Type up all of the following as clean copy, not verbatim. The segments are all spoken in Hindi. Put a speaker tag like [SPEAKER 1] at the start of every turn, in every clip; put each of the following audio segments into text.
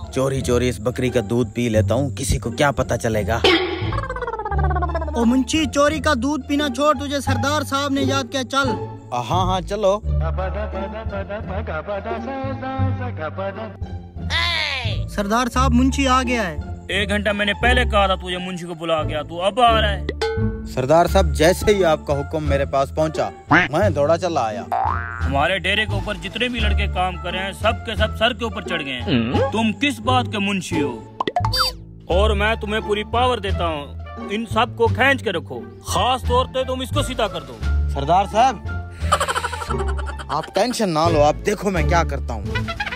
[SPEAKER 1] चोरी चोरी इस बकरी का दूध पी लेता हूँ, किसी को क्या पता चलेगा।
[SPEAKER 2] ओ मुंशी, चोरी का दूध पीना छोड़, तुझे सरदार साहब ने याद किया, चल।
[SPEAKER 1] हाँ हाँ चलो।
[SPEAKER 2] सरदार साहब, मुंशी आ गया है।
[SPEAKER 3] 1 घंटा मैंने पहले कहा था तुझे मुंशी को बुला गया, तू अब आ रहा है।
[SPEAKER 1] सरदार साहब, जैसे ही आपका हुक्म मेरे पास पहुंचा, मैं दौड़ा चला आया।
[SPEAKER 3] हमारे डेरे के ऊपर जितने भी लड़के काम कर रहे हैं, सब के सब सर के ऊपर चढ़ गए हैं। तुम किस बात के मुंशी हो? और मैं तुम्हें पूरी पावर देता हूँ, इन सब को खींच के रखो, खास तौर पे तुम इसको सीधा कर दो।
[SPEAKER 1] सरदार साहब, आप टेंशन ना लो, आप देखो मैं क्या करता हूँ।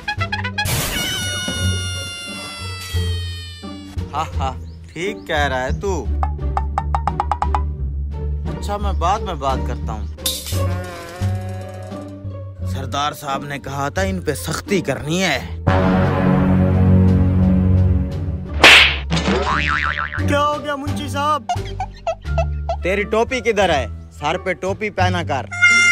[SPEAKER 1] हाँ, ठीक कह रहा है तू। अच्छा, मैं बाद में बात करता हूँ। सरदार साहब ने कहा था इन पे सख्ती करनी है।
[SPEAKER 2] क्या हो गया मुंशी साहब?
[SPEAKER 1] तेरी टोपी किधर है? सर पे टोपी पहना कर।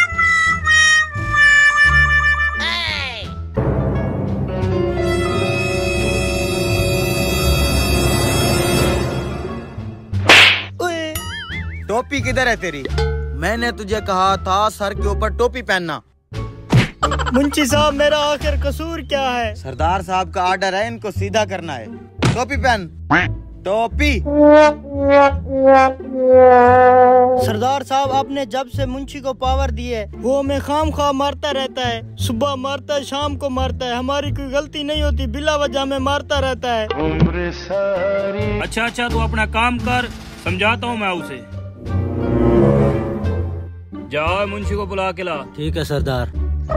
[SPEAKER 1] टोपी किधर है तेरी? मैंने तुझे कहा था सर के ऊपर टोपी पहनना।
[SPEAKER 2] मुंशी साहब, मेरा आखिर कसूर क्या है?
[SPEAKER 1] सरदार साहब का आर्डर है, इनको सीधा करना है। टोपी पहन। टोपी।
[SPEAKER 2] सरदार साहब, आपने जब से मुंशी को पावर दी है, वो हमें खामखा मारता रहता है। सुबह मारता है, शाम को मारता है। हमारी कोई गलती नहीं होती, बिला वजह में मारता रहता है।
[SPEAKER 3] अच्छा, तू अपना काम कर, समझाता हूँ मैं उसे। जाओ मुंशी को बुला के ला।
[SPEAKER 2] ठीक है सरदार।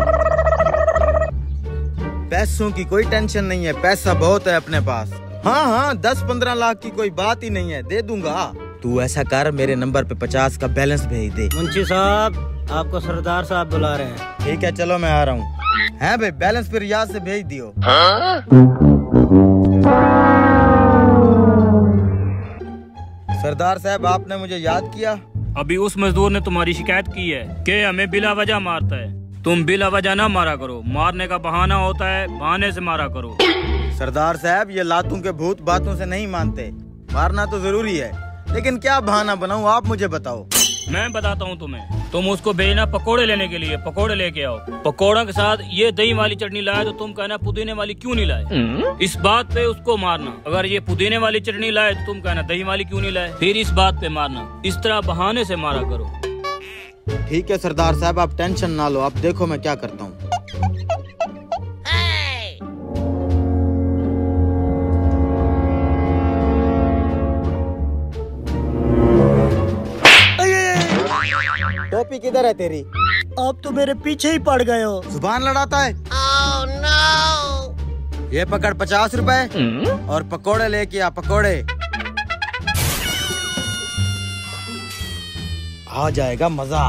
[SPEAKER 1] पैसों की कोई टेंशन नहीं है, पैसा बहुत है अपने पास। हाँ, 10-15 लाख की कोई बात ही नहीं है, दे दूंगा। तू ऐसा कर, मेरे नंबर पे 50 का बैलेंस भेज दे।
[SPEAKER 2] मुंशी साहब, आपको सरदार साहब बुला रहे हैं।
[SPEAKER 1] ठीक है, चलो मैं आ रहा हूँ। है भाई, बैलेंस फिर याद से भेज दियो। सरदार साहब, आपने मुझे याद किया?
[SPEAKER 3] अभी उस मजदूर ने तुम्हारी शिकायत की है कि हमें बिला वजह मारता है। तुम बिला वजह ना मारा करो, मारने का बहाना होता है, बहाने से मारा करो।
[SPEAKER 1] सरदार साहब, ये लातों के भूत बातों से नहीं मानते, मारना तो जरूरी है, लेकिन क्या बहाना बनाऊं, आप मुझे बताओ।
[SPEAKER 3] मैं बताता हूँ तुम्हें। तुम उसको भेजना पकोड़े लेने के लिए, पकोड़े लेके आओ। पकोड़ों के साथ ये दही वाली चटनी लाए तो तुम कहना पुदीने वाली क्यों नहीं लाए। इस बात पे उसको मारना। अगर ये पुदीने वाली चटनी लाए तो तुम कहना दही वाली क्यों नहीं लाए, फिर इस बात पे मारना। इस तरह बहाने से मारा करो।
[SPEAKER 1] ठीक है सरदार साहब, आप टेंशन ना लो, आप देखो मैं क्या करता हूँ। टोपी किधर है तेरी?
[SPEAKER 2] आप तो मेरे पीछे ही पड़ गए हो।
[SPEAKER 1] जुबान लड़ाता है।
[SPEAKER 4] Oh, no!
[SPEAKER 1] ये पकड़ 50 रुपए और पकोड़े लेके आ, पकोड़े। आ जाएगा मजा।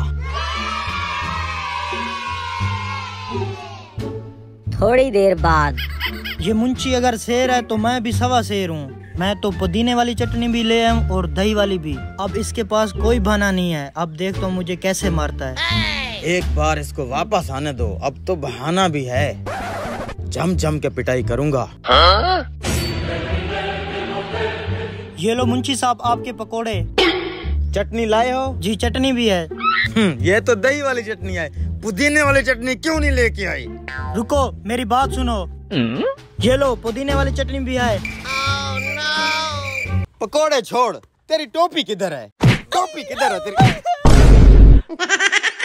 [SPEAKER 4] थोड़ी देर बाद।
[SPEAKER 2] ये मुंशी अगर शेर है तो मैं भी सवा शेर हूँ। मैं तो पुदीने वाली चटनी भी ले आऊं और दही वाली भी। अब इसके पास कोई बहाना नहीं है। अब देख तो मुझे कैसे मारता है।
[SPEAKER 1] एक बार इसको वापस आने दो, अब तो बहाना भी है। जम जम के पिटाई करूंगा।
[SPEAKER 2] ये लो मुंशी साहब, आपके पकोड़े।
[SPEAKER 1] चटनी लाए हो?
[SPEAKER 2] जी, चटनी भी है।
[SPEAKER 1] ये तो दही वाली चटनी है, पुदीने वाली चटनी क्यों नहीं लेके आई?
[SPEAKER 2] रुको, मेरी बात सुनो। ये लो, पुदीने वाली चटनी भी है।
[SPEAKER 4] Oh, no!
[SPEAKER 1] पकोड़े छोड़, तेरी टोपी किधर है? टोपी किधर है तेरी?